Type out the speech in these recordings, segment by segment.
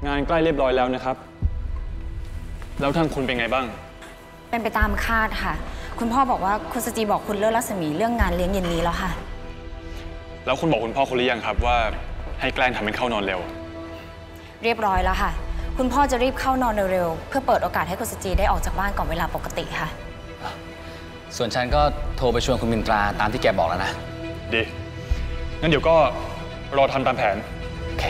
งานใกล้เรียบร้อยแล้วนะครับแล้วทางคุณเป็นไงบ้างเป็นไปตามคาดค่ะคุณพ่อบอกว่าคุณสจีบอกคุณเลิศรัศมีเรื่องงานเลี้ยงเย็นนี้แล้วค่ะแล้วคุณบอกคุณพ่อคุณหรือยังครับว่าให้แกล้งทำเป็นเข้านอนเร็วเรียบร้อยแล้วค่ะคุณพ่อจะรีบเข้านอนเร็วๆเพื่อเปิดโอกาสให้คุณสจีได้ออกจากบ้านก่อนเวลาปกติค่ะส่วนฉันก็โทรไปชวนคุณมินตราตามที่แกบอกแล้วนะดีงั้นเดี๋ยวก็รอทำตามแผนโอเค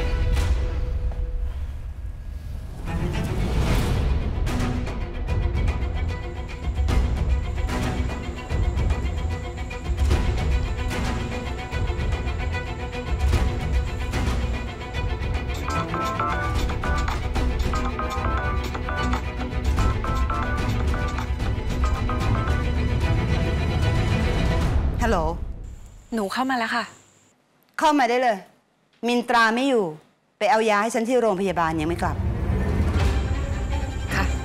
ฮัลโหลหนูเข้ามาแล้วค่ะเข้ามาได้เลยมินตราไม่อยู่ไปเอายาให้ฉันที่โรงพยาบาลยังไม่กลับค่ะ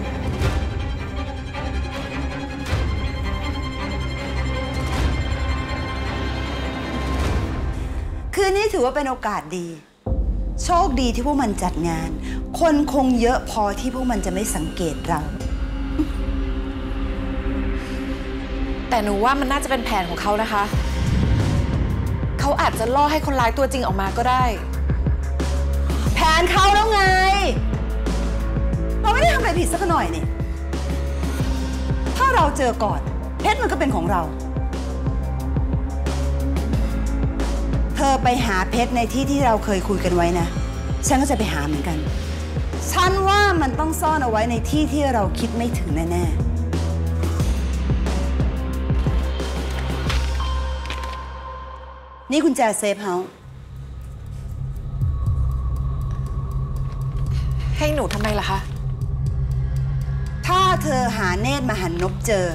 คืนนี้ถือว่าเป็นโอกาสดีโชคดีที่พวกมันจัดงานคนคงเยอะพอที่พวกมันจะไม่สังเกตเราแต่หนูว่ามันน่าจะเป็นแผนของเขานะคะเขาอาจจะล่อให้คนร้ายตัวจริงออกมาก็ได้แผนเขาแล้วไงเราไม่ได้ทำอะไรผิดสักหน่อยนี่ถ้าเราเจอก่อนเพชรมันก็เป็นของเราเธอไปหาเพชรในที่ที่เราเคยคุยกันไว้นะฉันก็จะไปหาเหมือนกันฉันว่ามันต้องซ่อนเอาไว้ในที่ที่เราคิดไม่ถึงแน่ๆนี่กุญแจเซฟเฮาส์ให้หนูทำไมล่ะคะถ้าเธอหาเนตรมหันนพเจอ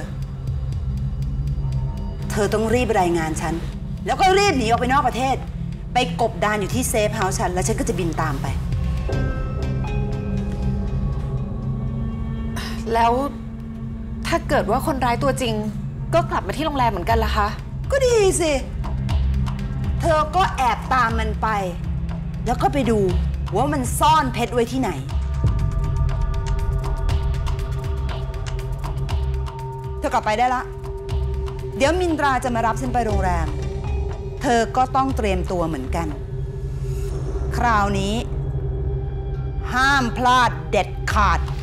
เธอต้องรีบรายงานฉันแล้วก็รีบหนีออกไปนอกประเทศไปกบดานอยู่ที่เซฟเฮาส์ฉันแล้วฉันก็จะบินตามไปแล้วถ้าเกิดว่าคนร้ายตัวจริงก็กลับมาที่โรงแรมเหมือนกันล่ะคะก็ดีสิเธอก็แอบตามมันไปแล้วก็ไปดูว่ามันซ่อนเพชรไว้ที่ไหนเธอกลับไปได้ละเดี๋ยวมินตราจะมารับฉันไปโรงแรมเธอก็ต้องเตรียมตัวเหมือนกันคราวนี้ห้ามพลาดเด็ดขาด